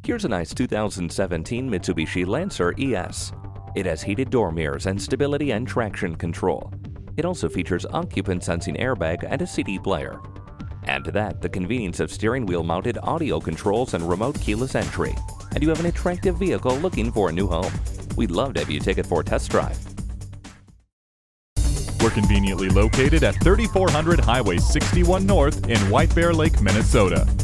Here's a nice 2017 Mitsubishi Lancer ES. It has heated door mirrors and stability and traction control. It also features occupant sensing airbag and a CD player. Add to that the convenience of steering wheel mounted audio controls and remote keyless entry, and you have an attractive vehicle looking for a new home. We'd love to have you take it for a test drive. We're conveniently located at 3400 Highway 61 North in White Bear Lake, Minnesota.